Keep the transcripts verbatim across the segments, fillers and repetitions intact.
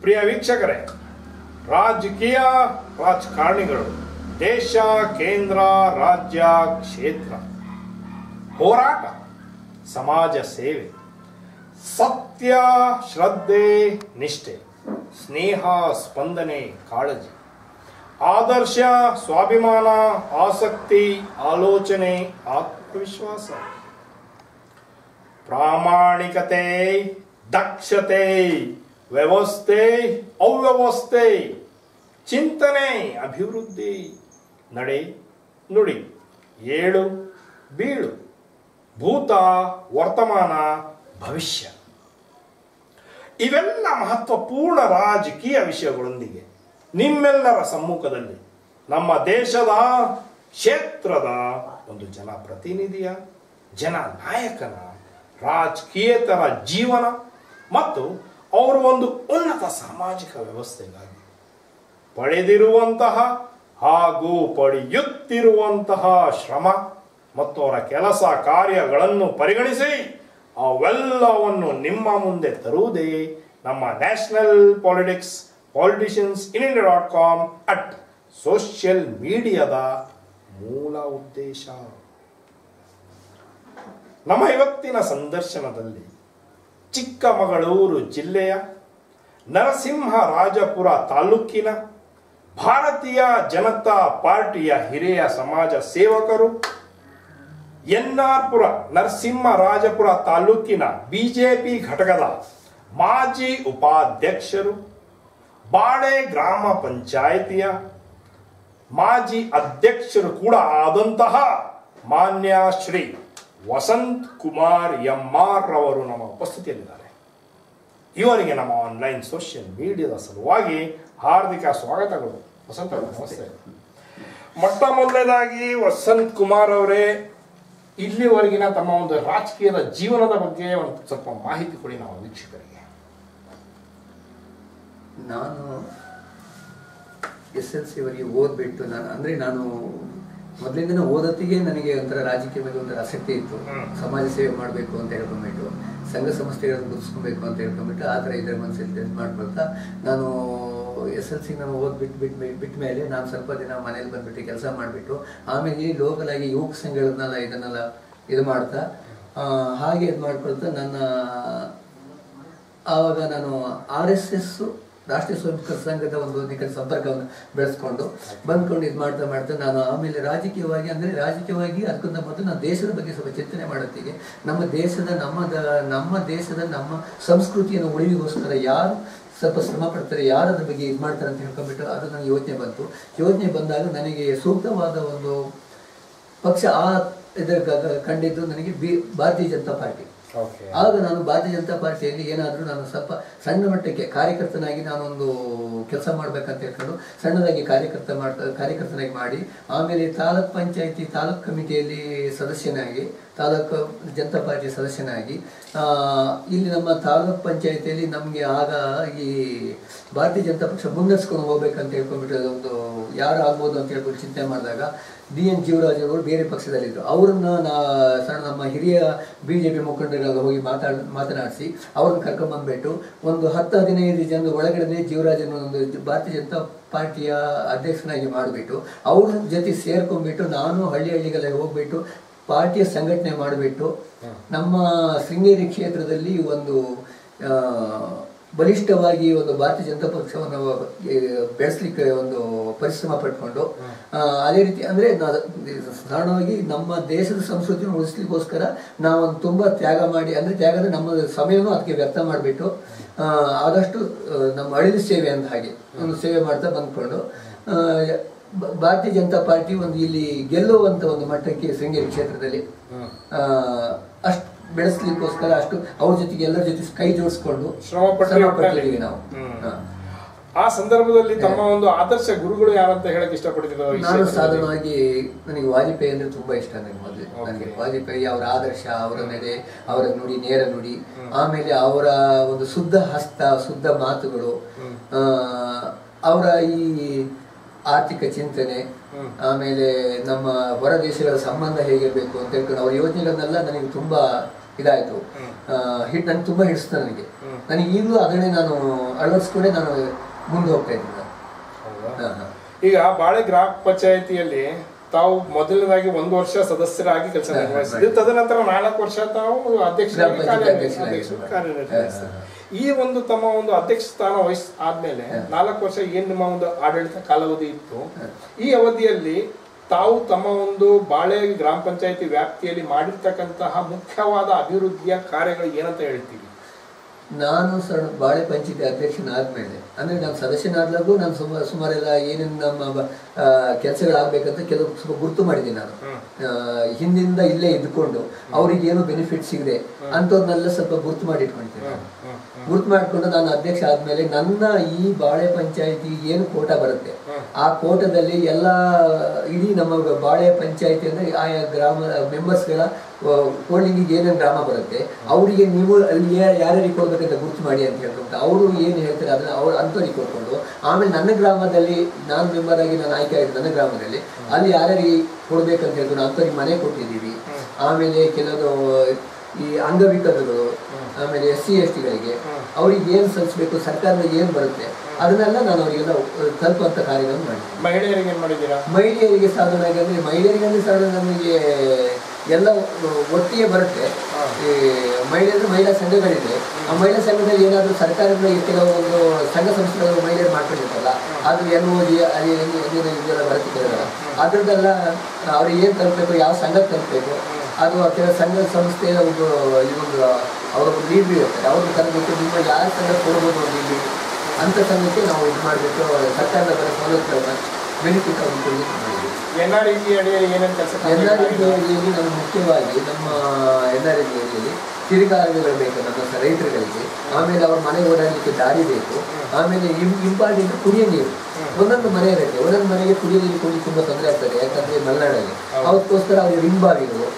ಪ್ರಿಯ ವೀಕ್ಷಕರೇ, ರಾಜಕೀಯ ರಾಜಕಾರಣಿಗಳು ದೇಶ, ಕೇಂದ್ರ, ರಾಜ್ಯ, ಕ್ಷೇತ್ರ, ಹೋರಾಟ, ಸಮಾಜ ಸೇವೆ, ಸತ್ಯ, ಶ್ರದ್ಧೆ, ನಿಷ್ಠೆ, ಸ್ನೇಹ, ಸ್ಪಂದನೆ, ಕಾಳಜಿ, ಆದರ್ಶ, ಸ್ವಾಭಿಮಾನ, ಆಸಕ್ತಿ, ಆಲೋಚನೆ, ಆತ್ಮವಿಶ್ವಾಸ, ಪ್ರಾಮಾಣಿಕತೆ, ದಕ್ಷತೆ, ವ್ಯವಸ್ಥೆ, ಅವ್ಯವಸ್ಥೆ, ಚಿಂತನೆ, ಅಭಿವೃದ್ಧಿ, ನಡೆ, ನುಡಿ, ಏಳು ಬೀಳು, ಭೂತ, ವರ್ತಮಾನ, ಭವಿಷ್ಯ, ಇವೆಲ್ಲ ಮಹತ್ವಪೂರ್ಣ ರಾಜಕೀಯ ವಿಷಯಗಳೊಂದಿಗೆ ನಿಮ್ಮೆಲ್ಲರ ಸಮ್ಮುಖದಲ್ಲಿ ನಮ್ಮ ದೇಶದ ಕ್ಷೇತ್ರದ ಒಂದು ಜನಪ್ರತಿನಿಧಿಯ, ಜನನಾಯಕನ ರಾಜಕೀಯೇತರ ಜೀವನ ಮತ್ತು ಅವರ ಒಂದು ಉನ್ನತ ಸಾಮಾಜಿಕ ವ್ಯವಸ್ಥೆಗಾಗಿ ಪಡೆದಿರುವಂತಹ ಹಾಗೂ ಪಡೆಯುತ್ತಿರುವಂತಹ ಶ್ರಮ ಮತ್ತು ಅವರ ಕೆಲಸ ಕಾರ್ಯಗಳನ್ನು ಪರಿಗಣಿಸಿ ಅವೆಲ್ಲವನ್ನು ನಿಮ್ಮ ಮುಂದೆ ತರುವುದೇ ನಮ್ಮ national politics politicians in India dot com at social ಮೀಡಿಯಾದ ಮೂಲ ಉದ್ದೇಶ. ನಮ್ಮ ಇವತ್ತಿನ ಸಂದರ್ಶನದಲ್ಲಿ ಚಿಕ್ಕಮಗಳೂರು ಜಿಲ್ಲೆಯ ನರಸಿಂಹರಾಜಪುರ ತಾಲೂಕಿನ ಭಾರತೀಯ ಜನತಾ ಪಾರ್ಟಿಯ ಹಿರಿಯ ಸಮಾಜ ಸೇವಕರು, ಎನ್ ಆರ್ ಪುರ ನರಸಿಂಹರಾಜಪುರ ತಾಲೂಕಿನ ಬಿಜೆಪಿ ಘಟಕದ ಮಾಜಿ ಉಪಾಧ್ಯಕ್ಷರು, ಬಾಳೆ ಗ್ರಾಮ ಪಂಚಾಯಿತಿಯ ಮಾಜಿ ಅಧ್ಯಕ್ಷರು ಕೂಡ ಆದಂತಹ ಮಾನ್ಯ ಶ್ರೀ ವಸಂತ್ ಕುಮಾರ್ ಎಂ ಆರ್ ರವರು ನಮ್ಮ ಉಪಸ್ಥಿತಿಯಲ್ಲಿದ್ದಾರೆ. ಇವರಿಗೆ ನಮ್ಮ ಆನ್ಲೈನ್ ಸೋಷಿಯಲ್ ಮೀಡಿಯಾದ ಸಲುವಾಗಿ ಹಾರ್ದಿಕ ಸ್ವಾಗತಗಳು. ವಸಂತ್ ಅವರು ನಮಸ್ತೆ. ಮೊಟ್ಟ ಮೊದಲನೇದಾಗಿ ವಸಂತ್ ಕುಮಾರ್ ಅವರೇ, ಇಲ್ಲಿವರೆಗಿನ ತಮ್ಮ ಒಂದು ರಾಜಕೀಯದ ಜೀವನದ ಬಗ್ಗೆ ಒಂದು ಸ್ವಲ್ಪ ಮಾಹಿತಿ ಕೊಡಿ ನಾವು ವೀಕ್ಷಕರಿಗೆ. ನಾನು ಎಸ್ ಎಲ್ ಸಿ ವರೆಗೆ ಓದ್ಬಿಟ್ಟು ನಾನು ಅಂದ್ರೆ ನಾನು ಮೊದಲಿಂದ ಓದತ್ತಿಗೆ ನನಗೆ ಒಂಥರ ರಾಜಕೀಯ ಬಗ್ಗೆ ಒಂಥರ ಆಸಕ್ತಿ ಇತ್ತು. ಸಮಾಜ ಸೇವೆ ಮಾಡಬೇಕು ಅಂತ ಹೇಳ್ಕೊಂಡ್ಬಿಟ್ಟು, ಸಂಘ ಸಂಸ್ಥೆಗಳನ್ನು ಗುರುತಿಸ್ಕೊಬೇಕು ಅಂತ ಹೇಳ್ಕೊಂಡ್ಬಿಟ್ಟು ಆ ಥರ ಇದರ ಮನಸ್ಸಲ್ಲಿ ಮಾಡ್ಕೊಳ್ತಾ ನಾನು ಎಸ್ ಎಲ್ ಸಿ ನಾನು ಓದ್ಬಿಟ್ಟು ಬಿಟ್ಟು ಬಿಟ್ಟ ಮೇಲೆ ನಾನು ಸ್ವಲ್ಪ ದಿನ ಮನೇಲಿ ಬಂದ್ಬಿಟ್ಟು ಕೆಲಸ ಮಾಡಿಬಿಟ್ಟು ಆಮೇಲೆ ಲೋಕಲ್ ಆಗಿ ಯುವಕ ಸಂಘಗಳನ್ನೆಲ್ಲ ಇದನ್ನೆಲ್ಲ ಇದು ಮಾಡ್ತಾ ಹಾಗೆ ಇದು ಮಾಡ್ಕೊಳ್ತಾ ನನ್ನ ಆವಾಗ ನಾನು ಆರ್ ಎಸ್ ಎಸ್ ರಾಷ್ಟ್ರೀಯ ಸ್ವಯಂಸೇವಕ ಸಂಘದ ಒಂದು ನಿಕಟ ಸಂಪರ್ಕವನ್ನು ಬೆಳೆಸ್ಕೊಂಡು ಬಂದ್ಕೊಂಡು ಇದು ಮಾಡ್ತಾ ಮಾಡ್ತಾ ನಾನು ಆಮೇಲೆ ರಾಜಕೀಯವಾಗಿ ಅಂದರೆ ರಾಜಕೀಯವಾಗಿ ಅದಕ್ಕಿಂತ ಮೊದಲು ನಾನು ದೇಶದ ಬಗ್ಗೆ ಸ್ವಲ್ಪ ಚಿಂತನೆ ಮಾಡೋತ್ತಿಗೆ ನಮ್ಮ ದೇಶದ ನಮ್ಮ ನಮ್ಮ ದೇಶದ ನಮ್ಮ ಸಂಸ್ಕೃತಿಯನ್ನು ಉಳಿವಿಗೋಸ್ಕರ ಯಾರು ಸ್ವಲ್ಪ ಶ್ರಮ ಪಡ್ತಾರೆ, ಯಾರು ಅದ್ರ ಬಗ್ಗೆ ಇದು ಮಾಡ್ತಾರೆ ಅಂತ ಹೇಳ್ಕೊಂಡ್ಬಿಟ್ಟು ಅದು ನನಗೆ ಯೋಚನೆ ಬಂತು. ಯೋಚನೆ ಬಂದಾಗ ನನಗೆ ಸೂಕ್ತವಾದ ಒಂದು ಪಕ್ಷ ಆ ಇದರ ಕಂಡಿದ್ದು ನನಗೆ ಬಿ ಭಾರತೀಯ ಜನತಾ ಪಾರ್ಟಿ. ಆಗ ನಾನು ಭಾರತೀಯ ಜನತಾ ಪಾರ್ಟಿಯಲ್ಲಿ ಏನಾದರೂ ನಾನು ಸ್ವಲ್ಪ ಸಣ್ಣ ಮಟ್ಟಕ್ಕೆ ಕಾರ್ಯಕರ್ತನಾಗಿ ನಾನೊಂದು ಕೆಲಸ ಮಾಡ್ಬೇಕಂತ ಹೇಳ್ಕೊಂಡು ಸಣ್ಣದಾಗಿ ಕಾರ್ಯಕರ್ತ ಮಾಡ್ತಾ ಕಾರ್ಯಕರ್ತನಾಗಿ ಮಾಡಿ ಆಮೇಲೆ ತಾಲೂಕ್ ಪಂಚಾಯತಿ ತಾಲೂಕ್ ಕಮಿಟಿಯಲ್ಲಿ ಸದಸ್ಯನಾಗಿ ತಾಲೂಕು ಜನತಾ ಪಾರ್ಟಿ ಸದಸ್ಯನಾಗಿ ಇಲ್ಲಿ ನಮ್ಮ ತಾಲೂಕ್ ಪಂಚಾಯತಿಯಲ್ಲಿ ನಮಗೆ ಆಗ ಈ ಭಾರತೀಯ ಜನತಾ ಪಕ್ಷ ಮುನ್ನಡೆಸ್ಕೊಂಡು ಹೋಗ್ಬೇಕಂತ ಹೇಳ್ಕೊಂಡ್ಬಿಟ್ಟು ಒಂದು ಯಾರು ಆಗ್ಬೋದು ಅಂತ ಹೇಳ್ಕೊಂಡು ಚಿಂತೆ ಮಾಡಿದಾಗ ಡಿ ಎನ್ ಜೀವರಾಜ್ ಅವರು ಬೇರೆ ಪಕ್ಷದಲ್ಲಿದ್ದರು. ಅವರನ್ನು ನಾ ಸಣ್ಣ ನಮ್ಮ ಹಿರಿಯ ಬಿ ಜೆ ಪಿ ಮುಖಂಡರಾಗ ಹೋಗಿ ಮಾತಾಡ ಮಾತನಾಡಿಸಿ ಅವ್ರನ್ನ ಕರ್ಕೊಂಡ್ಬಂದ್ಬಿಟ್ಟು ಒಂದು ಹತ್ತು ಹದಿನೈದು ಜನ ಒಳಗಡೆ ಜೀವರಾಜನ ಒಂದು ಭಾರತೀಯ ಜನತಾ ಪಾರ್ಟಿಯ ಅಧ್ಯಕ್ಷನಾಗಿ ಮಾಡಿಬಿಟ್ಟು ಅವ್ರ ಜೊತೆ ಸೇರ್ಕೊಂಡ್ಬಿಟ್ಟು ನಾನು ಹಳ್ಳಿ ಹಳ್ಳಿಗೆಲ್ಲ ಹೋಗ್ಬಿಟ್ಟು ಪಾರ್ಟಿಯ ಸಂಘಟನೆ ಮಾಡಿಬಿಟ್ಟು ನಮ್ಮ ಶೃಂಗೇರಿ ಕ್ಷೇತ್ರದಲ್ಲಿ ಒಂದು ಬಲಿಷ್ಠವಾಗಿ ಒಂದು ಭಾರತೀಯ ಜನತಾ ಪಕ್ಷವನ್ನು ಬೆಳೆಸಲಿಕ್ಕೆ ಒಂದು ಪರಿಶ್ರಮ ಪಟ್ಕೊಂಡು ಅದೇ ರೀತಿ ಅಂದರೆ ಸಾಧಾರಣವಾಗಿ ನಮ್ಮ ದೇಶದ ಸಂಸ್ಕೃತಿಯನ್ನು ಉಳಿಸ್ಲಿಕ್ಕೋಸ್ಕರ ನಾವೊಂದು ತುಂಬ ತ್ಯಾಗ ಮಾಡಿ ಅಂದರೆ ತ್ಯಾಗದ ನಮ್ಮ ಸಮಯವನ್ನು ಅದಕ್ಕೆ ವ್ಯರ್ಥ ಮಾಡಿಬಿಟ್ಟು ಆದಷ್ಟು ನಮ್ಮ ಅಳಿಲು ಸೇವೆ ಅಂತ ಹಾಗೆ ಒಂದು ಸೇವೆ ಮಾಡ್ತಾ ಬಂದ್ಕೊಂಡು ಭಾರತೀಯ ಜನತಾ ಪಾರ್ಟಿ ಒಂದು ಇಲ್ಲಿ ಗೆಲ್ಲುವಂತ ಒಂದು ಮಟ್ಟಕ್ಕೆ ಶೃಂಗೇರಿ ಕ್ಷೇತ್ರದಲ್ಲಿ ಅಷ್ಟು ಬೆಳೆಸ್ಲಿಕ್ಕೋಸ್ಕರ ಅಷ್ಟು ಅವ್ರ ಜೊತೆಗೆ ಎಲ್ಲರ ಜೊತೆ ಕೈ ಜೋಡಿಸ್ಕೊಂಡು ಶ್ರಮ ಪಟ್ಟಿದ್ದೀವಿ ನಾವು. ಆ ಸಂದರ್ಭದಲ್ಲಿ ತಮ್ಮ ಒಂದು ಆದರ್ಶ ಗುರುಗಳು ಯಾರಂತ ಹೇಳಕ್ ಇಷ್ಟಪಡ್ತಿದ್ರು? ನಾನು ಸಾಧಾರಣವಾಗಿ ನನಗೆ ವಾಜಪೇಯಿ ಅಂದ್ರೆ ತುಂಬಾ ಇಷ್ಟ. ನನಗೆ ಮೊದಲು ನನಗೆ ವಾಜಪೇಯಿ ಅವರ ಆದರ್ಶ, ಅವರ ನಡೆ, ಅವರ ನುಡಿ, ನೇರ ನುಡಿ, ಆಮೇಲೆ ಅವರ ಒಂದು ಶುದ್ಧ ಹಸ್ತ, ಶುದ್ಧ ಮಾತುಗಳು, ಅವರ ಈ ಆರ್ಥಿಕ ಚಿಂತನೆ, ಆಮೇಲೆ ನಮ್ಮ ಹೊರ ದೇಶಗಳ ಸಂಬಂಧ ಹೇಗಿರಬೇಕು ಅಂತ ಹೇಳ್ಕೊಂಡು ಅವ್ರ ಯೋಜನೆಗಳನ್ನೆಲ್ಲ ನನಗೆ ತುಂಬಾ ಇದಾಯಿತು, ಹಿಟ್ ನನಗೆ ತುಂಬ ಹಿಡಿಸ್ತು. ನನಗೆ ನನಗೆ ಈಗಲೂ ಅದನ್ನೇ ನಾನು ಅಳವಡಿಸ್ಕೊಂಡೆ ನಾನು ಮುಂದೆ ಹೋಗ್ತಾ ಇದ್ದೀನಿ. ಈಗ ಬಾಳೆ ಗ್ರಾಮ ಪಂಚಾಯಿತಿಯಲ್ಲಿ ತಾವು ಮೊದಲನೇದಾಗಿ ಒಂದು ವರ್ಷ ಸದಸ್ಯರಾಗಿ ಕೆಲಸ ನಿರ್ವಹಿಸಿದ್ರಿ, ತದನಂತರ ನಾಲ್ಕು ವರ್ಷ ತಾವು ಅಧ್ಯಕ್ಷರಾಗಿ ಕಾರ್ಯನಿರ್ವಹಿಸಿದ್ರಿ. ಈ ಒಂದು ತಮ್ಮ ಒಂದು ಅಧ್ಯಕ್ಷ ಸ್ಥಾನ ವಹಿಸ್ ಆದ್ಮೇಲೆ ನಾಲ್ಕು ವರ್ಷ ಏನ್ ನಿಮ್ಮ ಒಂದು ಆಡಳಿತ ಕಾಲಾವಧಿ ಇತ್ತು, ಈ ಅವಧಿಯಲ್ಲಿ ತಾವು ತಮ್ಮ ಒಂದು ಬಾಳೆ ಗ್ರಾಮ ಪಂಚಾಯಿತಿ ವ್ಯಾಪ್ತಿಯಲ್ಲಿ ಮಾಡಿರ್ತಕ್ಕಂತಹ ಮುಖ್ಯವಾದ ಅಭಿವೃದ್ಧಿಯ ಕಾರ್ಯಗಳು ಏನಂತ ಹೇಳ್ತೀವಿ? ನಾನು ಸರ್ ಬಾಳೆ ಪಂಚಾಯಿತಿ ಅಧ್ಯಕ್ಷನಾದ್ಮೇಲೆ ಅಂದ್ರೆ ನಾನು ಸದಸ್ಯನಾದ್ಲಾಗೂ ನಾನು ಸುಮಾರು ಸುಮಾರೆಲ್ಲ ಏನೇನು ನಮ್ಮ ಕೆಲಸಗಳಾಗಬೇಕಂತ ಕೆಲವು ಸ್ವಲ್ಪ ಗುರುತು ಮಾಡಿದ್ದೀನಿ. ನಾನು ಹಿಂದಿಂದ ಇಲ್ಲೇ ಇದ್ಕೊಂಡು ಅವ್ರಿಗೆ ಏನು ಬೆನಿಫಿಟ್ ಸಿಗದೆ ಅಂಥವ್ರನ್ನೆಲ್ಲ ಸ್ವಲ್ಪ ಗುರುತು ಮಾಡಿ ಇಟ್ಕೊಳ್ತೀನಿ. ಗುರುತು ಮಾಡಿಕೊಂಡು ನಾನು ಅಧ್ಯಕ್ಷ ಆದ್ಮೇಲೆ ನನ್ನ ಈ ಬಾಳೆ ಪಂಚಾಯಿತಿ ಏನು ಕೋಟ ಬರುತ್ತೆ ಆ ಕೋಟದಲ್ಲಿ ಎಲ್ಲ ಇಡೀ ನಮ್ಮ ಬಾಳೆ ಪಂಚಾಯಿತಿ ಅಂದ್ರೆ ಆಯಾ ಗ್ರಾಮ ಮೆಂಬರ್ಸ್ಗಳ ಹೋಲ್ಡಿಂಗಿಗೆ ಏನೇನು ಗ್ರಾಮ ಬರುತ್ತೆ ಅವರಿಗೆ ನೀವು ಅಲ್ಲಿ ಯಾರ್ಯಾರಿಗೆ ಕೊಡ್ಬೇಕಂತ ಗುರುತು ಮಾಡಿ ಅಂತ ಹೇಳ್ಕೊಂಡು ಅವರು ಏನು ಹೇಳ್ತಾರೆ ಅದನ್ನ ಅವ್ರು ಅಂಥವ್ರಿಗೆ ಕೊಡ್ಕೊಂಡು ಆಮೇಲೆ ನನ್ನ ಗ್ರಾಮದಲ್ಲಿ ನಾನು ಮೆಂಬರ್ ಆಗಿ ನಾನು ಆಯ್ಕೆ ಆಗಿದೆ ನನ್ನ ಗ್ರಾಮದಲ್ಲಿ ಅಲ್ಲಿ ಯಾರ್ಯಾರಿಗೆ ಕೊಡ್ಬೇಕಂತ ಹೇಳ್ಕೊಂಡು ಅಂಥವ್ರಿಗೆ ಮನೆ ಕೊಟ್ಟಿದ್ದೀವಿ. ಆಮೇಲೆ ಕೆಲವರು ಈ ಅಂಗವಿಕಲಗಳು ಆಮೇಲೆ ಎಸ್ ಸಿ ಎಸ್ ಟಿಗಳಿಗೆ ಅವ್ರಿಗೆ ಏನು ಸಲ್ಲಿಸಬೇಕು ಸರ್ಕಾರದ ಏನು ಬರುತ್ತೆ ಅದನ್ನೆಲ್ಲ ನಾನು ಅವರಿಗೆಲ್ಲ ತಲುಪುವಂಥ ಕಾರ್ಯಗಳನ್ನು ಮಾಡಿದ್ದೀನಿ. ಮಹಿಳೆಯರಿಗೆ ಏನು ಮಾಡಿದ್ದೀರಾ? ಮಹಿಳೆಯರಿಗೆ ಸಾಧನೆಯಾಗಿ ಅಂದರೆ ಮಹಿಳೆಯರಿಗೆ ಸಾಧನೆ ನಮಗೆ ಎಲ್ಲ ಒಟ್ಟಿಗೆ ಬರುತ್ತೆ. ಈ ಮಹಿಳೆಯರು ಮಹಿಳಾ ಸಂಘಗಳಿದೆ, ಆ ಮಹಿಳಾ ಸಂಘದಲ್ಲಿ ಏನಾದರೂ ಸರ್ಕಾರದ ಕೆಲವೊಂದು ಸಂಘ ಸಂಸ್ಥೆಗಳು ಮಹಿಳೆಯರು ಮಾಡ್ಕೊಂಡಿರ್ತಲ್ಲ ಅದು ಎನ್ ಓ ಜಿ ಅಲ್ಲಿ ಇದೆಲ್ಲ ಬರುತ್ತೆ ಕೆಲವೆಲ್ಲ ಅದರದ್ದೆಲ್ಲ ಅವ್ರಿಗೆ ಏನು ತಲುಪಬೇಕು, ಯಾವ ಸಂಘಕ್ಕೆ ತಲುಪಬೇಕು ಅದು ಕೆಲವು ಸಂಘ ಸಂಸ್ಥೆಯ ಒಂದು ಈ ಒಂದು ಅವರ ಒಂದು ಲೀಡ್ ಇರ್ತಾರೆ ಅವ್ರಿಗೆ ತರಬೇಕು. ನಿಮ್ಮ ಯಾವ ಸಂಘ ಕೊಡ್ಬೋದು ಒಂದು ಲೀಡ್ ಅಂಥ ಸಂಘಕ್ಕೆ ನಾವು ಇದು ಮಾಡಬೇಕು. ಸರ್ಕಾರದ ಬರೋ ಸವಲತ್ತುಗಳನ್ನ ಬೆನಿಫಿಟ್ ಆಗಿ ಮಾಡಿದ್ದೀವಿ. ಎನ್ ಆರ್ ಇ ಜಿ ಅಡಿಯಲ್ಲಿ ಏನೇನು ಕೆಲಸ? ಎನ್ ಆರ್ ಇ ಜಿ ಅಡಿಯಲ್ಲಿ ನಾವು ಮುಖ್ಯವಾಗಿ ನಮ್ಮ ಎನ್ ಆರ್ ಇ ಜಿ ಅಡಿಯಲ್ಲಿ ತಿರುಗಾರಗಳು ಬೇಕು ನಮ್ಮ ರೈತರುಗಳಿಗೆ. ಆಮೇಲೆ ಅವ್ರ ಮನೆ ಓಡಾಡಲಿಕ್ಕೆ ದಾರಿ ಬೇಕು. ಆಮೇಲೆ ಇಂಪಾರ್ಟೆಂಟ್ ಕುಡಿಯೋ ನೀರು. ಒಂದೊಂದು ಮನೆ ಇರುತ್ತೆ, ಒಂದೊಂದು ಮನೆಗೆ ಕುಡಿಯೋ ನೀರು ಕುಡಿ ತುಂಬ ತೊಂದರೆ ಆಗ್ತದೆ ಯಾಕಂದರೆ ಮಲೆನಾಡಲ್ಲಿ. ಅದಕ್ಕೋಸ್ಕರ ಅವ್ರಿಗೆ ರಿಂಗ್ಬಾವಿಗಳು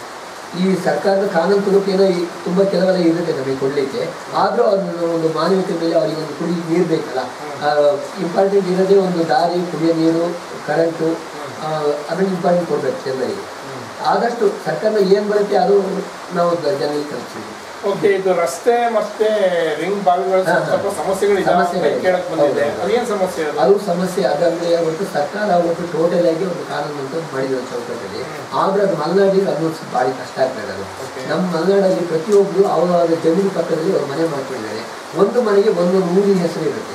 ಈ ಸರ್ಕಾರದ ಕಾನೂನು ತುರುಕೇನೋ ತುಂಬ ಕೆಲವೆಲ್ಲ ಇರುತ್ತೆ ನಮಗೆ ಕೊಡಲಿಕ್ಕೆ. ಆದರೂ ಅದನ್ನು ಒಂದು ಮಾನವೀಯತೆ ಮೇಲೆ ಅವರಿಗೆ ಒಂದು ಕುಡಿ ನೀರು ಬೇಕಲ್ಲ. ಇಂಪಾರ್ಟೆಂಟ್ ಇರೋದೇ ಒಂದು ದಾರಿ, ಕುಡಿಯೋ ನೀರು, ಕರೆಂಟು, ಅದನ್ನು ಇಂಪಾರ್ಟೆಂಟ್ ಕೊಡಬೇಕು ಜನರಿಗೆ. ಆದಷ್ಟು ಸರ್ಕಾರದ ಏನು ಬರುತ್ತೆ ಅದು ನಾವು ಜನರಿಗೆ ತಲುಪಿಸ್ತೀವಿ. ಓಕೆ, ಇದು ರಸ್ತೆ ಮತ್ತೆ ರಿಂಗ್ ಬಾವಿಗಳ ಸ್ವಲ್ಪ ಸಮಸ್ಯೆಗಳು ಕೇಳಕ್ ಬಂದಿದೆ, ಅದೇನು ಸಮಸ್ಯೆ? ಅದು ಸಮಸ್ಯೆ ಅದಂದ್ರೆ ಒಟ್ಟು ಸರ್ಕಾರ ಒಟ್ಟು ಟೋಟಲ್ ಆಗಿ ಒಂದು ಕಾನೂನು ಅಂತ ಮಾಡಿದ್ರು ಚೌಕಟ್ಟಲ್ಲಿ. ಆದ್ರೆ ಅದು ಮಲೆನಾಡಿಗೆ ಅದು ಭಾಳ ಕಷ್ಟ ಆಗ್ತದೆ. ಅದು ನಮ್ಮ ಮಲೆನಾಡಲ್ಲಿ ಪ್ರತಿಯೊಬ್ಬರು ಅವರ ಜಮೀನು ಪಕ್ಕದಲ್ಲಿ ಅವ್ರು ಮನೆ ಮಾಡ್ಕೊಂಡಿದ್ದಾರೆ. ಒಂದು ಮನೆಗೆ ಒಂದು ಊರಿನ ಹೆಸರು ಇರುತ್ತೆ.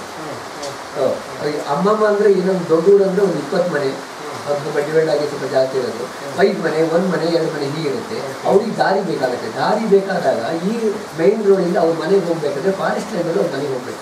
ಅಮ್ಮಮ್ಮ ಅಂದ್ರೆ ಇನ್ನೊಂದು ದೊಡ್ಡ ಊರು ಅಂದ್ರೆ ಒಂದು ಇಪ್ಪತ್ತು ಮನೆ, ಅದು ಸ್ವಲ್ಪ ಡಿವೈಡ್ ಆಗಿ ಸ್ವಲ್ಪ ಜಾಸ್ತಿ ಇರೋದು. ಐದು ಮನೆ, ಒಂದು ಮನೆ, ಎರಡು ಮನೆ ಹೀಗಿರುತ್ತೆ. ಅವ್ರಿಗೆ ದಾರಿ ಬೇಕಾಗುತ್ತೆ. ದಾರಿ ಬೇಕಾದಾಗ ಈ ಮೈನ್ ರೋಡಿಂದ ಅವ್ರ ಮನೆಗೆ ಹೋಗ್ಬೇಕಾದ್ರೆ ಫಾರೆಸ್ಟ್ ಲ್ಯಾಂಡಲ್ಲಿ ಅವ್ರ ಮನೆಗೆ ಹೋಗ್ಬೇಕು.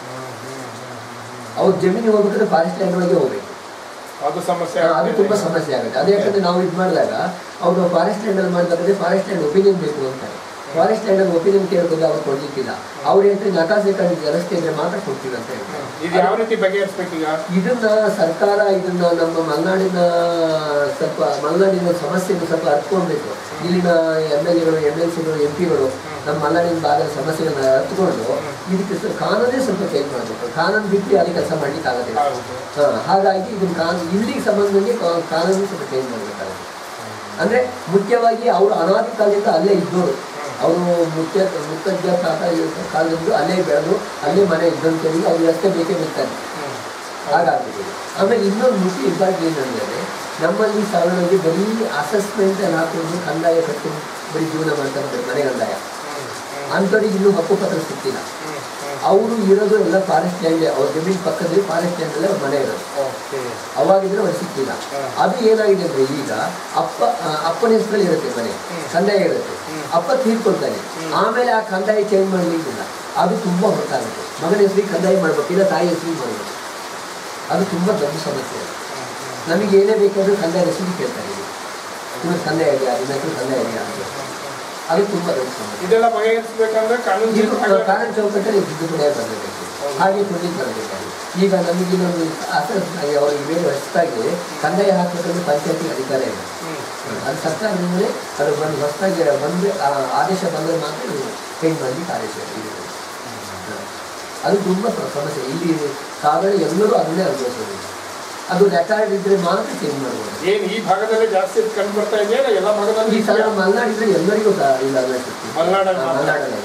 ಅವ್ರ ಜಮೀನಿಗೆ ಹೋಗ್ಬೇಕಾದ್ರೆ ಫಾರೆಸ್ಟ್ ಲ್ಯಾಂಡ್ ಒಳಗೆ ಹೋಗ್ಬೇಕು. ಅದು ಸಮಸ್ಯೆ, ಅದು ತುಂಬ ಸಮಸ್ಯೆ ಆಗುತ್ತೆ. ಅದೇ ಯಾಕಂದ್ರೆ ನಾವು ಇದು ಮಾಡಿದಾಗ ಅವರು ಫಾರೆಸ್ಟ್ ಲ್ಯಾಂಡಲ್ಲಿ ಮಾಡಬೇಕಾದ್ರೆ ಫಾರೆಸ್ಟ್ ಲ್ಯಾಂಡ್ ಒಪಿನಿಯನ್ ಬೇಕು ಅಂತಾರೆ. ಫಾರೆಸ್ಟ್ ಲ್ಯಾಂಡಲ್ಲಿ ಒಪಿನಿಯನ್ ಕೇಳ್ಕೊಂಡು ಅವ್ರು ಕೊಡ್ಲಿಕ್ಕಿಲ್ಲ. ಅವ್ರು ಹೇಳ್ತಾರೆ ನಕಾಸೆ ಕಂಡು ರಸ್ತೆ ಇದ್ರೆ ಮಾತ್ರ ಕೊಡ್ತೀವಿ ಅಂತ ಹೇಳ್ತಾರೆ. ಇದು ಯಾವ ರೀತಿ ಬಗೆಹರಿಸ್ಬೇಕೀಗ? ಇದನ್ನ ಸರ್ಕಾರ ಇದನ್ನ ನಮ್ಮ ಮಲೆನಾಡಿನ ಸ್ವಲ್ಪ ಮಲೆನಾಡಿನ ಸಮಸ್ಯೆಯನ್ನು ಸ್ವಲ್ಪ ಅರ್ಥಕೊಳ್ಬೇಕು. ಇಲ್ಲಿನ ಎಮ್ ಎಲ್ ಎಗಳು, ಎಮ್ ಎಲ್ ಸಿಗಳು, ಎಂ ಪಿಗಳು ನಮ್ಮ ಮಲೆನಾಡಿನ ಭಾಗದ ಸಮಸ್ಯೆಗಳನ್ನ ಅರ್ಥಕೊಂಡು ಇದಕ್ಕೆ ಸ್ವಲ್ಪ ಕಾನೂನೇ ಸ್ವಲ್ಪ ಚೇಂಜ್ ಮಾಡಬೇಕು. ಕಾನೂನು ಬಿಟ್ಟು ಅಲ್ಲಿ ಕೆಲಸ ಮಾಡ್ಲಿಕ್ಕೆ ಆಗೋದಿಲ್ಲ. ಹಾಂ, ಹಾಗಾಗಿ ಇದನ್ನ ಕಾನೂನು ಇಲ್ಲಿಗೆ ಸಂಬಂಧಕ್ಕೆ ಕಾನೂನು ಸ್ವಲ್ಪ ಚೇಂಜ್ ಮಾಡಬೇಕಾಗುತ್ತೆ. ಅಂದರೆ ಮುಖ್ಯವಾಗಿ ಅವರು ಅನಾದಿ ಕಾಲದಿಂದ ಅಲ್ಲೇ ಇದ್ದವರು. ಅವರು ಮುಖ್ಯ ಮುತ್ತಜ್ಜ ತಾತ ಕಾಲದಿಂದ ಅಲ್ಲೇ ಬೆಳೆದು ಅಲ್ಲೇ ಮನೆ ಇದ್ದಂಥವ್ರಿಗೆ ಅವ್ರು ರಸ್ತೆ ಬೇಕೇ ಬೇಕಾದ್ರೆ ಹಾಗಾಗ್ತದೆ. ಆಮೇಲೆ ಇನ್ನೊಂದು ಮುಖ್ಯ ಇಂಪಾರ್ಟೆಂಟ್ ಏನಂದರೆ ನಮ್ಮಲ್ಲಿ ಸಾಧಾರಣವಾಗಿ ಬರೀ ಅಸೆಸ್ಮೆಂಟ್ ಹಾಕೊಂಡು ಕಂದಾಯ ಕಟ್ಕೊಂಡು ಬರೀ ಜೀವನ ಮಾಡ್ತಾರೆ ಮನೆ ಕಂದಾಯ. ಅಂಥವ್ರಿಗೆ ಇನ್ನೂ ಹಕ್ಕುಪತ್ರ ಸಿಗ್ತಿಲ್ಲ. ಅವರು ಇರೋದು ಎಲ್ಲ ಫಾರೆಸ್ಟ್ ಲ್ಯಾಂಡ್, ಅವ್ರ ಜಮೀನು ಪಕ್ಕದಲ್ಲಿ ಫಾರೆಸ್ಟ್ ಲ್ಯಾಂಡಲ್ಲೇ ಅವ್ರ ಮನೆ ಇರೋದು. ಅವಾಗಿದ್ರೆ ಅವ್ರಿಗೆ ಸಿಕ್ತಿಲ್ಲ. ಅದು ಏನಾಗಿದೆ ಅಂದರೆ ಈಗ ಅಪ್ಪ ಅಪ್ಪನ ಹೆಸರಲ್ಲಿ ಇರುತ್ತೆ ಮನೆ, ಕಂದಾಯ ಇರುತ್ತೆ. ಅಪ್ಪ ತೀರ್ಕೊಳ್ತಾನೆ, ಆಮೇಲೆ ಆ ಕಂದಾಯ ಚೇಂಜ್ ಮಾಡಲಿಕ್ಕಿಲ್ಲ. ಅದು ತುಂಬ ಹೊರತಾಗುತ್ತೆ. ಮಗನ ಹೆಸರಿಗೆ ಕಂದಾಯ ಮಾಡ್ಬೇಕು, ಇಲ್ಲ ತಾಯಿ ಹೆಸರಿಗೆ ಮಾಡಬೇಕು. ಅದು ತುಂಬ ದೊಡ್ಡ ಸಮಸ್ಯೆ. ನಮಗೆ ಏನೇ ಬೇಕಾದರೂ ಕಂದಾಯ ಹೆಸರಿಗೆ ಕೇಳ್ತಾರೆ. ಇವಾಗ ಕಂದಾಯ ಇದೆಯಾ, ಇನ್ನೊಂದು ಕಂದಾಯ ಇದೆಯಾ ಅಂತ. ಅದು ತುಂಬ ದೊಡ್ಡ ಸಮಸ್ಯೆ. ಇದೆಲ್ಲ ಬಗೆಹರಿಸಬೇಕಂದ್ರೆ ಕಾನೂನು ಕಾನೂನು ಚೌಕಟ್ಟಲ್ಲಿ ತಿದ್ದುಪಡಿ ಬರಬೇಕು. ಹಾಗೆ ಕೊಡ್ಲಿಕ್ಕೆ ಬರಬೇಕಾಗಿ ಈಗ ನಮಗೆ ಇನ್ನೊಂದು ಆಸಕ್ತಿ ಅವ್ರಿಗೆ ಬೇರೆ ಹೊಸದಾಗಿ ಕಂದಾಯ ಹಾಕಬೇಕಂದ್ರೆ ಪಂಚಾಯತಿ ಅಧಿಕಾರ ಇಲ್ಲ. ಅದು ಸರ್ಕಾರದಿಂದಲೇ ಅದು ಬಂದು ಹೊಸದಾಗಿ ಬಂದು ಆದೇಶ ಬಂದರೆ ಮಾತ್ರ ಚೇಂಜ್ ಮಾಡಲಿಕ್ಕೆ ಆದೇಶ ಇದೆ. ಅದು ತುಂಬ ಸಮಸ್ಯೆ. ಇಲ್ಲಿ ಸಾಗಣೆ ಎಲ್ಲರೂ ಅದನ್ನೇ ಅನುಭವಿಸೋದು. ಅದು ರೆಕಾರ್ಡ್ ಇದ್ರೆ ಮಾತ್ರ ಚೇಂಜ್ ಮಾಡ್ಬೋದು. ಏನು ಈ ಭಾಗದಲ್ಲಿ ಜಾಸ್ತಿ ಕಂಡು ಬರ್ತಾ ಇದೆಯಾ ಎಲ್ಲ ಭಾಗದಲ್ಲಿ? ಈ ಸಲ ಮಲೆನಾಡಿದ್ರೆ ಎಲ್ಲರಿಗೂ ಇಲ್ಲ ಮಲೆನಾಡಲ್ಲಿ ಮಲೆನಾಡಲ್ಲಿ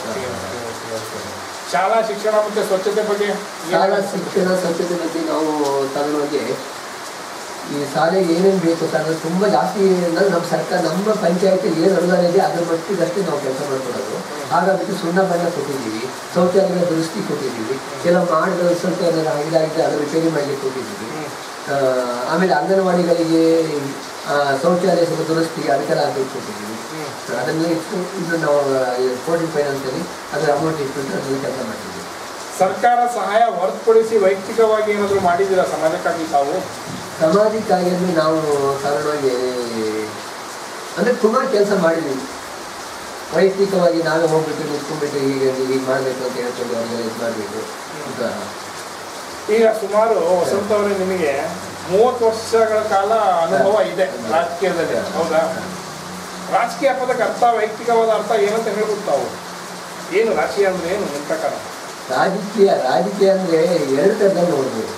ಶಾಲಾ ಶಿಕ್ಷಣ ಮತ್ತೆ ಸ್ವಚ್ಛತೆ ಬಗ್ಗೆ ಶಾಲಾ ಶಿಕ್ಷಣ ಸ್ವಚ್ಛತೆ ಬಗ್ಗೆ ನಾವು ತಗೊಂಡೋಗಿ ಈ ಶಾಲೆಗೆ ಏನೇನು ಬೇಕು ತಗೊಂಡು ತುಂಬ ಜಾಸ್ತಿ ನಮ್ಮ ಸರ್ಕಾರ ನಮ್ಮ ಪಂಚಾಯತಿ ಏನು ಅನುದಾನ ಇದೆ ಅದ್ರ ಮಟ್ಟಿಗಷ್ಟೇ ನಾವು ಕೆಲಸ ಮಾಡ್ಕೊಡೋದು. ಹಾಗಾಗಿ ಸುಣ್ಣ ಬಣ್ಣ ಕೊಟ್ಟಿದ್ದೀವಿ, ಶೌಚಾಲಯ ದುರಸ್ತಿ ಕೊಟ್ಟಿದ್ದೀವಿ, ಕೆಲವು ಮಾಡಿದ ಸ್ವಲ್ಪ ಇದಾಗಿದೆ ಅದನ್ನು ರಿಪೇರಿ ಮಾಡಲಿಕ್ಕೆ ಕೊಟ್ಟಿದ್ದೀವಿ. ಆಮೇಲೆ ಅಂಗನವಾಡಿಗಳಿಗೆ ಶೌಚಾಲಯ ಸ್ವಲ್ಪ ದುರಸ್ತಿಗೆ ಅದಕ್ಕೆಲ್ಲ ಆಗಬೇಕು ಕೊಟ್ಟಿದ್ದೀವಿ. ಅದನ್ನು ಇಟ್ಟು ಇನ್ನು ನಾವು ಫೋರ್ಟಿ ಫೈನಾನ್ಸಲ್ಲಿ ಅದರ ಅಮೌಂಟ್ ಇಟ್ಬಿಟ್ಟು ಅದನ್ನು ಕೆಲಸ ಮಾಡ್ತಿದ್ದೀವಿ. ಸರ್ಕಾರ ಸಹಾಯ ಹೊರತುಪಡಿಸಿ ವೈಯಕ್ತಿಕವಾಗಿ ಏನಾದರೂ ಮಾಡಿದ್ದೀರಾ ಸಮಾಜಕ್ಕಾಗಿ ತಾವು? ಸಮಾಜಕ್ಕಾಗಿ ಅಂದರೆ ನಾವು ಸಾಧಾರಣವಾಗಿ ಅಂದರೆ ತುಂಬ ಕೆಲಸ ಮಾಡಿದ್ದೀವಿ. ವೈಯಕ್ತಿಕವಾಗಿ ನಾವೇ ಹೋಗ್ಬಿಟ್ಟು ನಿಂತ್ಕೊಂಡ್ಬಿಟ್ಟು ಹೀಗೆ ಹೀಗೆ ಮಾಡಬೇಕು ಅಂತ ಹೇಳ್ಕೊಂಡು ಅವ್ರಿಗೆಲ್ಲ ಇದು ಮಾಡಬೇಕು ಅಂತ. ಈಗ ಸುಮಾರು ವಸಂತ ಅವರೇ ನಿಮಗೆ ಮೂವತ್ತು ವರ್ಷಗಳ ಕಾಲ ಅನುಭವ ಇದೆ ರಾಜಕೀಯದಲ್ಲಿ, ಹೌದಾ? ರಾಜಕೀಯ ಪದಕ್ಕೆ ಅರ್ಥ, ವೈಯಕ್ತಿಕವಾದ ಅರ್ಥ ಏನಂತ ಹೇಳ್ಬೋದು ತಾವು? ಏನು ರಾಜಕೀಯ ಅಂದ್ರೆ ಏನು ನಿಮ್ಮ ಪ್ರಕಾರ? ರಾಜಕೀಯ ರಾಜಕೀಯ ಅಂದರೆ ಎರಡು ಥರದಲ್ಲಿ ನೋಡ್ಬೋದು.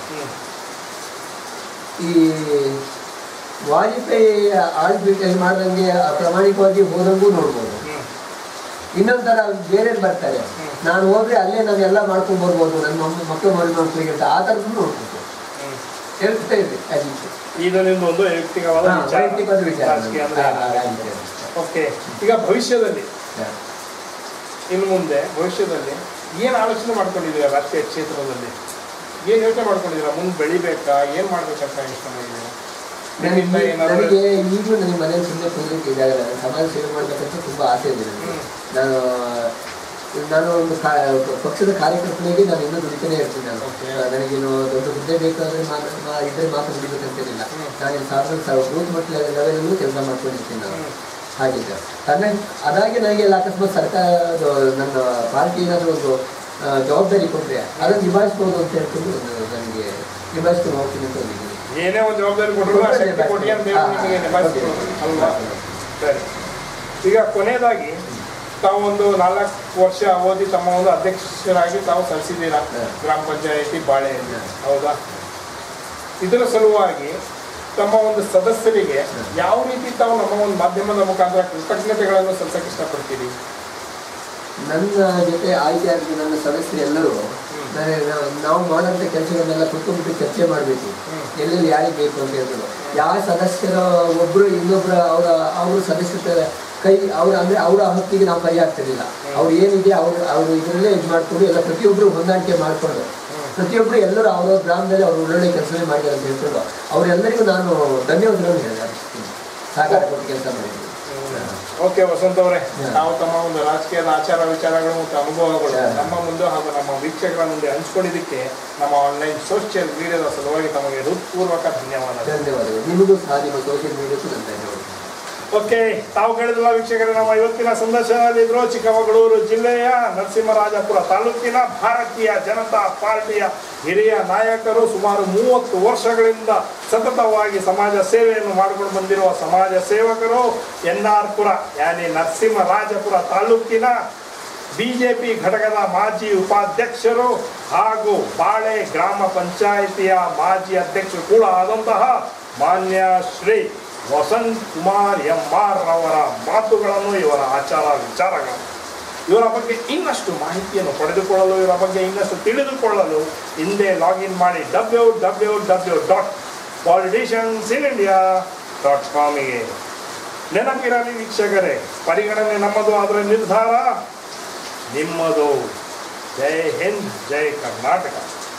ಈ ವಾಜಪೇಯಿ ಆಳ್ವಿಕೆ ಮಾಡ್ದಂಗೆ ಪ್ರಾಮಾಣಿಕವಾಗಿ ಹೋದಂಗೂ ನೋಡ್ಬೋದು. ಇನ್ನೊಂದು ಥರ ಬೇರೆ ಬರ್ತಾರೆ, ನಾನು ಹೋದ್ರೆ ಅಲ್ಲೇ ನಾನು ಎಲ್ಲ ಮಾಡ್ಕೊಂಡು ಬರ್ಬೋದು, ನನ್ನ ಮಕ್ಕಳು ಮರಿ ಮಕ್ಕಳಿಗೆ ಅಂತ ಆ ಥರದ್ದು ನೋಡ್ಬೋದು. ಹೇಳ್ತಾ ಇದ್ದೆ ಅದಕ್ಕೆ ಇದು ನಿಮ್ದೊಂದು ವೈಯಕ್ತಿಕವಾದ ವೈಯಕ್ತಿಕವಾದ ವಿಚಾರ. ಓಕೆ, ಈಗ ಭವಿಷ್ಯದಲ್ಲಿ ಇನ್ನು ಮುಂದೆ ಭವಿಷ್ಯದಲ್ಲಿ ಏನು ಆಲೋಚನೆ ಮಾಡ್ಕೊಂಡಿದ್ದೀರಾ ರಾಜಕೀಯ ಕ್ಷೇತ್ರದಲ್ಲಿ? ಏನು ಯೋಚನೆ ಮಾಡ್ಕೊಂಡಿದ್ದೀರಾ? ಮುಂದೆ ಬೆಳಿಬೇಕಾ, ಏನು ಮಾಡ್ಬೇಕಂತ ಇಷ್ಟಪಟ್ಟಿದ್ದೀರಾ? ನನಗೆ ಈಗಲೂ ನನಗೆ ಮನೇಲಿ ಸುಮ್ಮನೆ ಕುದುರಿಕೆ ಇದಾಗಲ್ಲ. ಸಮಾಜ ಸೇವೆ ಮಾಡಬೇಕಂತ ತುಂಬ ಆಸೆ ಇದೆ ನನಗೆ. ನಾನು ನಾನು ಒಂದು ಪಕ್ಷದ ಕಾರ್ಯಕರ್ತನಿಗೆ ನಾನು ಇನ್ನೂ ದುಡಿತಾನೆ ಇರ್ತೀನಿ. ನಾನು ನನಗೇನು ದೊಡ್ಡ ಹುದ್ದೆ ಬೇಕಾದ್ರೆ ಮಾತ್ರ ಇದ್ದರೆ ಮಾತ್ರ ದುಡಿಬೇಕಂತೇನಿಲ್ಲ. ನಾನು ಸಾಧಾರಣ ಬೂತ್ ಮಟ್ಟ ಲೆವೆಲಲ್ಲೂ ಕೆಲಸ ಮಾಡ್ಕೊಂಡಿರ್ತೀನಿ ನಾನು. ಹಾಗಿದೆ ತನ್ನ ಅದಾಗಿ ನನಗೆ ಎಲ್ಲ ಅಕಸ್ಮಾತ್ ಸರ್ಕಾರ ನನ್ನ ಪಾರ್ಟಿ ಏನಾದರೂ ಒಂದು ಜವಾಬ್ದಾರಿ ಕೊಟ್ಟರೆ ಅದನ್ನು ನಿಭಾಯಿಸ್ಬೋದು ಅಂತ ಹೇಳ್ಕೊಂಡು ನನಗೆ ನಿಭಾಯಿಸ್ಕೊಂಡು ಹೋಗ್ತೀನಿ ಅಂತ ಬಂದಿದ್ದೀನಿ. ಏನೇ ಒಂದು ಜವಾಬ್ದಾರಿ ಕೊಟ್ಟರು ಅಲ್ವಾ? ಸರಿ, ಈಗ ಕೊನೆಯದಾಗಿ ತಾವು ಒಂದು ನಾಲ್ಕು ವರ್ಷ ಅವಧಿ ತಮ್ಮ ಒಂದು ಅಧ್ಯಕ್ಷರಾಗಿ ತಾವು ಸಲ್ಲಿಸಿದ್ದೀರಾ ಗ್ರಾಮ ಪಂಚಾಯತಿ ಬಾಳೆಯಲ್ಲಿ, ಹೌದಾ? ಇದರ ಸಲುವಾಗಿ ತಮ್ಮ ಒಂದು ಸದಸ್ಯರಿಗೆ ಯಾವ ರೀತಿ ತಾವು ನಮ್ಮ ಒಂದು ಮಾಧ್ಯಮದ ಮುಖಾಂತರ ಕೃತಜ್ಞತೆಗಳನ್ನು ಸಲ್ಲಿಸಕ್ಕೆ ಇಷ್ಟಪಡ್ತೀರಿ? ನನ್ನ ಜೊತೆ ಆಯ್ಕೆಯಾಗಿ ನನ್ನ ಸದಸ್ಯರು ಎಲ್ಲರೂ ನಾವು ಮಾಡೋಂಥ ಕೆಲಸಗಳನ್ನೆಲ್ಲ ಕುತ್ಕೊಂಡ್ಬಿಟ್ಟು ಚರ್ಚೆ ಮಾಡಬೇಕು, ಎಲ್ಲೆಲ್ಲಿ ಯಾರಿಗೆ ಬೇಕು ಅಂತ ಹೇಳಿದ್ರು. ಯಾವ ಸದಸ್ಯರ ಒಬ್ಬರು ಇನ್ನೊಬ್ಬರ ಅವರ ಅವರು ಸದಸ್ಯರ ಕೈ ಅವ್ರ ಅಂದರೆ ಅವರ ಹಕ್ಕಿಗೆ ನಾವು ಕೈ ಹಾಕ್ತಿರ್ಲಿಲ್ಲ. ಅವ್ರು ಏನಿದೆ ಅವರು ಅವರು ಇದರಲ್ಲೇ ಇದು ಮಾಡಿಕೊಂಡು ಎಲ್ಲ ಪ್ರತಿಯೊಬ್ಬರು ಹೊಂದಾಣಿಕೆ ಮಾಡಿಕೊಂಡು ಪ್ರತಿಯೊಬ್ಬರು ಎಲ್ಲರೂ ಅವರ ಗ್ರಾಮದಲ್ಲಿ ಅವರು ಒಳ್ಳೊಳ್ಳೆ ಕೆಲಸವೇ ಮಾಡಿದ್ದಾರೆ ಅಂತ ಹೇಳ್ಕೊಂಡು ಅವರೆಲ್ಲರಿಗೂ ನಾನು ಧನ್ಯವಾದಗಳನ್ನು ಹೇಳಿದೆ. ಸಹಕಾರ ಕೊಟ್ಟು ಕೆಲಸ ಮಾಡಿದ್ದೀನಿ. ಓಕೆ ವಸಂತ ಅವರೇ, ನಾವು ತಮ್ಮ ಒಂದು ರಾಜಕೀಯದ ಆಚಾರ ವಿಚಾರಗಳು ಮತ್ತು ಅನುಭವಗಳು ನಮ್ಮ ಮುಂದೆ ಹಾಗೂ ನಮ್ಮ ವೀಕ್ಷಕರ ಮುಂದೆ ಹಂಚ್ಕೊಂಡಿದ್ದಕ್ಕೆ ನಮ್ಮ ಆನ್ಲೈನ್ ಸೋಷಿಯಲ್ ಮೀಡಿಯಾದ ಸಲುವಾಗಿ ತಮಗೆ ಹೃತ್ಪೂರ್ವಕ ಧನ್ಯವಾದ. ಧನ್ಯವಾದಗಳು. ನಿಮಗೂ ಸಹ ನಿಮ್ಮ ಸೋಷಿಯಲ್ ಮೀಡಿಯಾಕ್ಕೂ ನನ್ನ ಧನ್ಯವಾದ. ಓಕೆ, ತಾವು ಕೇಳಿದ್ರಲ್ಲ ವೀಕ್ಷಕರೇ, ನಮ್ಮ ಇವತ್ತಿನ ಸಂದರ್ಶನದಲ್ಲಿದ್ದರು ಚಿಕ್ಕಮಗಳೂರು ಜಿಲ್ಲೆಯ ನರಸಿಂಹರಾಜಪುರ ತಾಲೂಕಿನ ಭಾರತೀಯ ಜನತಾ ಪಾರ್ಟಿಯ ಹಿರಿಯ ನಾಯಕರು, ಸುಮಾರು ಮೂವತ್ತು ವರ್ಷಗಳಿಂದ ಸತತವಾಗಿ ಸಮಾಜ ಸೇವೆಯನ್ನು ಮಾಡಿಕೊಂಡು ಬಂದಿರುವ ಸಮಾಜ ಸೇವಕರು, ಎನ್ ಆರ್ ಪುರ ಯಾನಿ ನರಸಿಂಹರಾಜಪುರ ತಾಲೂಕಿನ ಬಿಜೆಪಿ ಘಟಕದ ಮಾಜಿ ಉಪಾಧ್ಯಕ್ಷರು ಹಾಗೂ ಬಾಳೆ ಗ್ರಾಮ ಪಂಚಾಯಿತಿಯ ಮಾಜಿ ಅಧ್ಯಕ್ಷರು ಕೂಡ ಆದಂತಹ ಮಾನ್ಯ ಶ್ರೀ ವಸಂತ್ ಕುಮಾರ್ ಎಂ ಆರ್ ಅವರ ಮಾತುಗಳನ್ನು, ಇವರ ಆಚಾರ ವಿಚಾರಗಳನ್ನು, ಇವರ ಬಗ್ಗೆ ಇನ್ನಷ್ಟು ಮಾಹಿತಿಯನ್ನು ಪಡೆದುಕೊಳ್ಳಲು, ಇವರ ಬಗ್ಗೆ ಇನ್ನಷ್ಟು ತಿಳಿದುಕೊಳ್ಳಲು ಹಿಂದೆ ಲಾಗಿನ್ ಮಾಡಿ W W W dot politicians in India dot ಕಾಮಿಗೆ. ನೆನಪಿರಲಿ ವೀಕ್ಷಕರೇ, ಪರಿಗಣನೆ ನಮ್ಮದು, ಆದರೆ ನಿರ್ಧಾರ ನಿಮ್ಮದು. ಜೈ ಹಿಂದ್, ಜೈ ಕರ್ನಾಟಕ.